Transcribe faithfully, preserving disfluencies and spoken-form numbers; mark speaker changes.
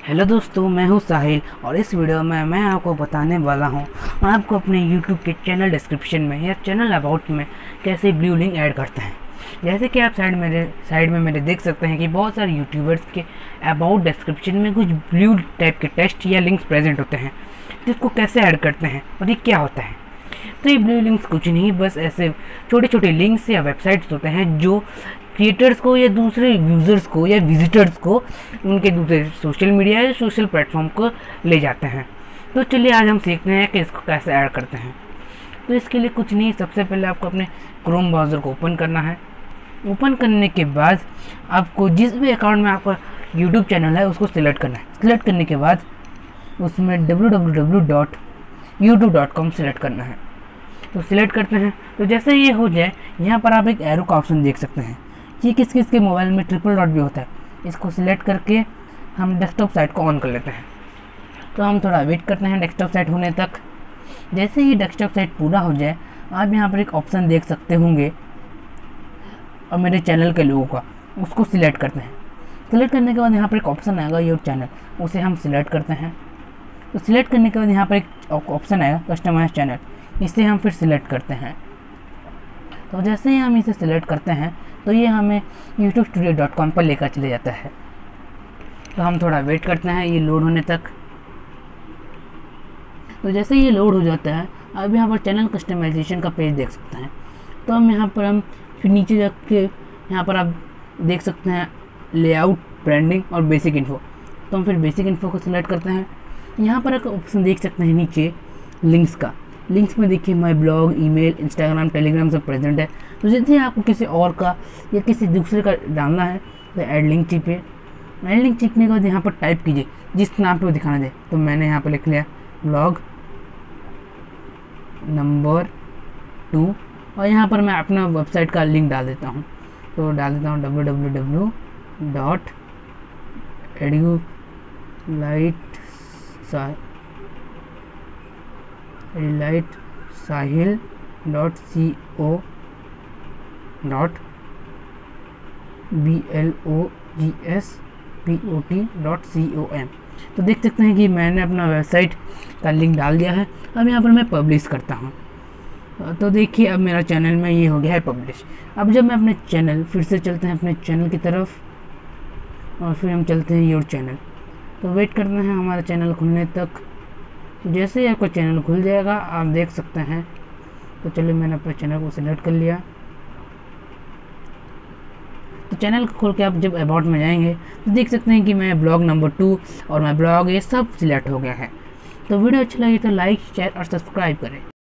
Speaker 1: Hello दोस्तों, मैं हूं साहिल और इस वीडियो में मैं आपको बताने वाला हूं आपको अपने यूट्यूब के चैनल डिस्क्रिप्शन में या चैनल अबाउट में कैसे ब्लू लिंक ऐड करते हैं। जैसे कि आप साइड मेरे साइड में मेरे देख सकते हैं कि बहुत सारे यूट्यूबर्स के अबाउट डिस्क्रिप्शन में कुछ ब्लू टाइप के टेक्स्ट या लिंक्स प्रेजेंट होते हैं, जिसको कैसे ऐड करते हैं और ये क्या होता है। तो ये ब्लू लिंक्स कुछ नहीं, बस ऐसे छोटे छोटे लिंक्स या वेबसाइट्स होते हैं जो क्रिएटर्स को या दूसरे यूज़र्स को या विजिटर्स को उनके दूसरे सोशल मीडिया या सोशल प्लेटफॉर्म को ले जाते हैं। तो चलिए आज हम सीखते हैं कि इसको कैसे ऐड करते हैं। तो इसके लिए कुछ नहीं, सबसे पहले आपको अपने क्रोम ब्राउज़र को ओपन करना है। ओपन करने के बाद आपको जिस भी अकाउंट में आपका यूट्यूब चैनल है उसको सिलेक्ट करना है। सिलेक्ट करने के बाद उसमें W W W dot YouTube dot com select करना है। तो सिलेक्ट करते हैं। तो जैसे ये हो जाए, यहाँ पर आप एक एरो का ऑप्शन देख सकते हैं। ये किस किस के मोबाइल में ट्रिपल डॉट भी होता है। इसको सिलेक्ट करके हम डेस्कटॉप साइट को ऑन कर लेते हैं। तो हम थोड़ा वेट करते हैं डेस्कटॉप साइट होने तक। जैसे ही डेस्कटॉप साइट पूरा हो जाए, आप यहाँ पर एक ऑप्शन देख सकते होंगे और मेरे चैनल के लोगों का, उसको सिलेक्ट करते हैं। सिलेक्ट करने के बाद यहाँ पर एक ऑप्शन आएगा योर चैनल, उसे हम सिलेक्ट करते हैं। तो सिलेक्ट करने के बाद यहाँ पर एक ऑप्शन आएगा कस्टमाइज चैनल, इसे हम फिर सिलेक्ट करते हैं। तो जैसे ही हम इसे सिलेक्ट करते हैं तो ये हमें यूट्यूब स्टूडियो डॉट कॉम पर लेकर चले जाता है। तो हम थोड़ा वेट करते हैं ये लोड होने तक। तो जैसे ही ये लोड हो जाता है, अब यहाँ पर चैनल कस्टमाइजेशन का पेज देख सकते हैं। तो हम यहाँ पर हम फिर नीचे जाके यहाँ पर आप देख सकते हैं लेआउट, ब्रांडिंग और बेसिक इन्फो। तो हम फिर बेसिक इन्फो को सिलेक्ट करते हैं। यहाँ पर एक ऑप्शन देख सकते हैं नीचे लिंक्स का। लिंक्स में देखिए my blog, email, Instagram, Telegram सब प्रेजेंट है। तो जैसे आपको किसी और का या किसी दूसरे का डालना है तो ऐड लिंक चिपे। ऐड लिंक चिपने के बाद यहाँ पर टाइप कीजिए जिस नाम पे वो दिखाना दे। तो मैंने यहाँ पर लिख लिया ब्लॉग नंबर टू और यहाँ पर मैं अपना वेबसाइट का लिंक डाल देता हूँ। तो डाल देता हूँ W W W dot edulight edulight Sahil dot C O dot B L O G S P O T dot C O M. तो देख सकते हैं कि मैंने अपना वेबसाइट का लिंक डाल दिया है। अब यहाँ पर मैं पब्लिश करता हूँ। तो देखिए अब मेरा चैनल में ये हो गया है पब्लिश। अब जब मैं अपने चैनल फिर से चलते हैं अपने चैनल की तरफ और फिर हम चलते हैं योर चैनल। तो वेट करते हैं हमारा चैनल खुलने तक। जैसे ही आपका चैनल खुल जाएगा आप देख सकते हैं। तो चलिए मैंने अपने चैनल को सिलेक्ट कर लिया। तो चैनल को खोल के आप जब अबाउट में जाएंगे तो देख सकते हैं कि मैं ब्लॉग नंबर टू और मैं ब्लॉग ये सब सिलेक्ट हो गया है। तो वीडियो अच्छा लगी तो लाइक, शेयर और सब्सक्राइब करें।